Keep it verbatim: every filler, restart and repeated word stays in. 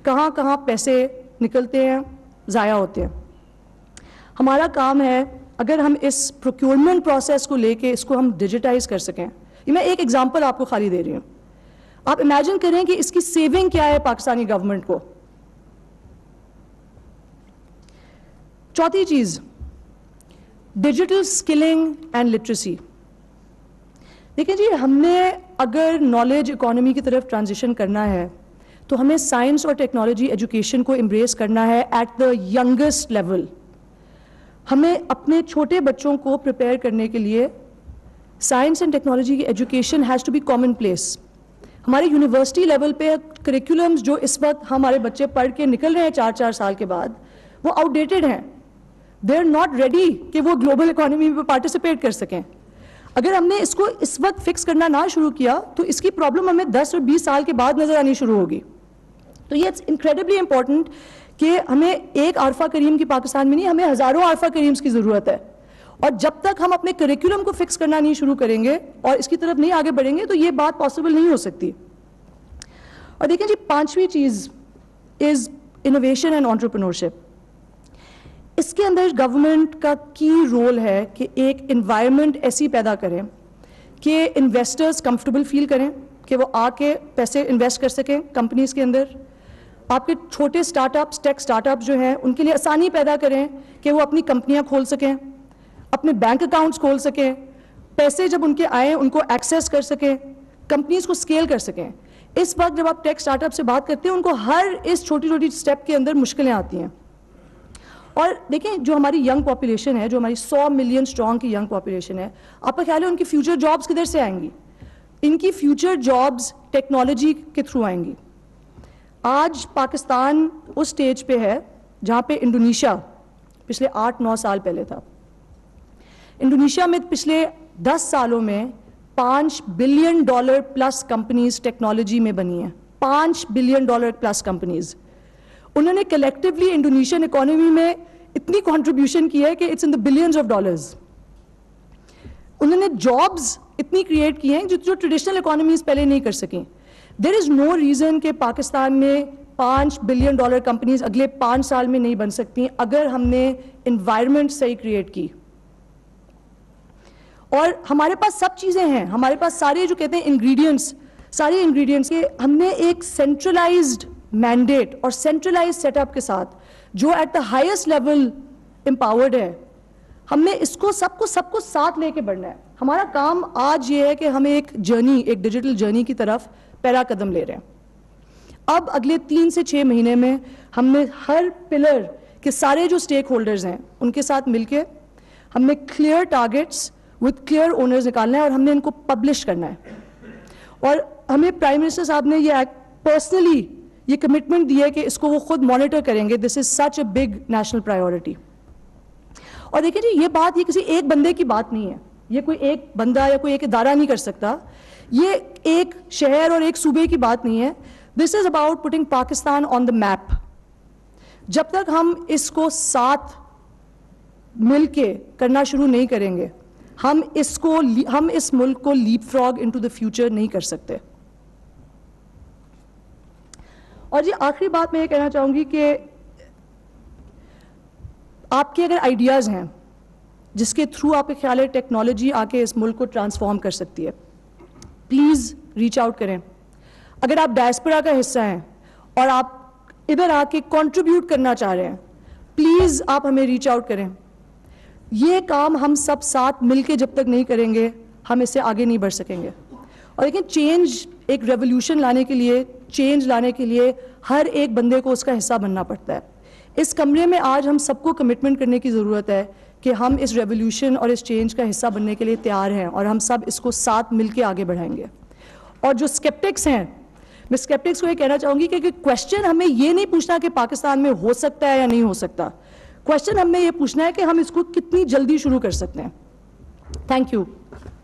کہاں کہاں پیسے نکلتے ہیں، ضائع ہوتے ہیں. ہمارا کام ہے اگر ہم اس پروکیورمنٹ پروسیس کو لے کے اس کو ہم ڈیجیٹائز کر سکیں. یہ میں ایک ایگزامپل آپ کو خالی دے رہی ہوں. آپ امیجن کریں کہ اس کی سیونگ کیا ہے پاکستانی گورنمنٹ کو. چوتھی چیز، ڈیجیٹل اسکلنگ اینڈ لٹریسی. دیکھیں جی، ہم نے اگر نالج اکانومی کی طرف ٹرانزیشن کرنا ہے تو ہمیں سائنس اور ٹیکنالوجی ایجوکیشن کو امبریس کرنا ہے ایٹ دا ینگسٹ لیول. ہمیں اپنے چھوٹے بچوں کو پریپیئر کرنے کے لیے سائنس اینڈ ٹیکنالوجی کی education has to be common place. ہمارے یونیورسٹی لیول پہ کریکولمز جو اس وقت ہمارے بچے پڑھ کے نکل رہے ہیں چار چار سال کے بعد، وہ آؤٹ ڈیٹڈ ہیں. دے آر ناٹ ریڈی کہ وہ گلوبل اکانومی میں پارٹیسپیٹ کر سکیں. اگر ہم نے اس کو اس وقت فکس کرنا نہ شروع کیا تو اس کی پرابلم ہمیں دس اور بیس سال کے بعد نظر آنی شروع ہوگی. تو یہ انکریڈبلی امپورٹنٹ کہ ہمیں ایک عارفہ کریم کی پاکستان میں نہیں، ہمیں ہزاروں عارفہ کریمز کی ضرورت ہے. اور جب تک ہم اپنے کریکولم کو فکس کرنا نہیں شروع کریں گے اور اس کی طرف نہیں آگے بڑھیں گے تو یہ بات پاسبل نہیں ہو سکتی. اور دیکھیں جی، پانچویں چیز از انوویشن اینڈ انٹرپرینورشپ. اس کے اندر گورنمنٹ کا کی رول ہے کہ ایک انوائرمنٹ ایسی پیدا کریں کہ انویسٹرز کمفرٹیبل فیل کریں کہ وہ آ کے پیسے انویسٹ کر سکیں کمپنیز کے اندر. آپ کے چھوٹے start ups, tech start ups جو ہیں، ان کے لیے آسانی پیدا کریں کہ وہ اپنی کمپنیاں کھول سکیں، اپنے بینک اکاؤنٹس کھول سکیں، پیسے جب ان کے آئیں ان کو ایکسیس کر سکیں، کمپنیز کو اسکیل کر سکیں. اس وقت جب آپ ٹیک سٹارٹ اپ سے بات کرتے ہیں ان کو ہر اس چھوٹی چھوٹی اسٹیپ کے اندر مشکلیں آتی ہیں. اور دیکھیں، جو ہماری ینگ پاپولیشن ہے، جو ہماری سو ملین اسٹرانگ کی ینگ پاپولیشن ہے، آپ کا خیال ہے ان کی فیوچر جابس کدھر سے آئیں گی؟ ان کی فیوچر جابس ٹیکنالوجی کے تھرو آئیں گی. آج پاکستان اس سٹیج پہ ہے جہاں پہ انڈونیشیا پچھلے آٹھ نو سال پہلے تھا. انڈونیشیا میں پچھلے دس سالوں میں پانچ billion dollar plus companies technology میں بنی ہیں. پانچ بلین ڈالر پلس کمپنیز. انہوں نے کلیکٹیولی انڈونیشین اکانومی میں اتنی کنٹریبیوشن کی ہے کہ it's in the billions of dollars. انہوں نے جابز اتنی کریٹ کی ہیں جو جو ٹریڈیشنل اکانومیز پہلے نہیں کر سکیں. دیر از نو ریزن کہ پاکستان میں پانچ بلین ڈالر کمپنیز اگلے پانچ سال میں نہیں بن سکتی اگر ہم نے انوائرمنٹ صحیح کریٹ کی. اور ہمارے پاس سب چیزیں ہیں، ہمارے پاس سارے جو کہتے ہیں انگریڈینٹس، سارے انگریڈینٹس کے ہم نے ایک سینٹرلائزڈ مینڈیٹ اور سینٹرلائز سیٹ اپ کے ساتھ جو at the highest level empowered ہے، ہم نے اس کو سب کو سب کو ساتھ لے کے بڑھنا ہے. ہمارا کام آج یہ ہے کہ ہمیں ایک جرنی، ایک ڈیجیٹل جرنی کی طرف پہلا قدم لے رہے ہیں. اب اگلے تین سے چھ مہینے میں ہم نے ہر پلر کے سارے جو اسٹیک ہولڈرز ہیں ان کے ساتھ مل کے ہم نے clear targets with clear owners نکالنا ہے اور ہم نے ان کو پبلش کرنا ہے. اور ہمیں پرائم منسٹر صاحب نے یہ پرسنلی یہ کمٹمنٹ دی ہے کہ اس کو وہ خود مانیٹر کریں گے. This is such a big national priority. اور دیکھیں جی، یہ بات یہ کسی ایک بندے کی بات نہیں ہے، یہ کوئی ایک بندہ یا کوئی ایک ادارہ نہیں کر سکتا، یہ ایک شہر اور ایک صوبے کی بات نہیں ہے. This is about putting Pakistan on the map. جب تک ہم اس کو ساتھ مل کے کرنا شروع نہیں کریں گے، ہم اس کو ہم اس ملک کو لیپ فراگ انٹو دا فیوچر نہیں کر سکتے. اور جی آخری بات میں یہ کہنا چاہوں گی کہ آپ کے اگر آئیڈیاز ہیں جس کے تھرو آپ کے خیال ہے ٹیکنالوجی آ کے اس ملک کو ٹرانسفارم کر سکتی ہے، پلیز ریچ آؤٹ کریں. اگر آپ ڈائسپورا کا حصہ ہیں اور آپ ادھر آ کے کنٹریبیوٹ کرنا چاہ رہے ہیں، پلیز آپ ہمیں ریچ آؤٹ کریں. یہ کام ہم سب ساتھ مل کے جب تک نہیں کریں گے ہم اس سے آگے نہیں بڑھ سکیں گے. اور لیکن چینج، ایک ریولیوشن لانے کے لیے، چینج لانے کے لیے ہر ایک بندے کو اس کا حصہ بننا پڑتا ہے. اس کمرے میں آج ہم سب کو کمٹمنٹ کرنے کی ضرورت ہے کہ ہم اس ریولیوشن اور اس چینج کا حصہ بننے کے لیے تیار ہیں اور ہم سب اس کو ساتھ مل کے آگے بڑھائیں گے. اور جو اسکیپٹکس ہیں، میں اسکیپٹکس کو یہ کہنا چاہوں گی کہ کوشچن ہمیں یہ نہیں پوچھنا کہ پاکستان میں ہو سکتا ہے یا نہیں ہو سکتا. کوشچن ہمیں یہ پوچھنا ہے کہ ہم اس کو کتنی جلدی شروع کر سکتے ہیں. Thank you.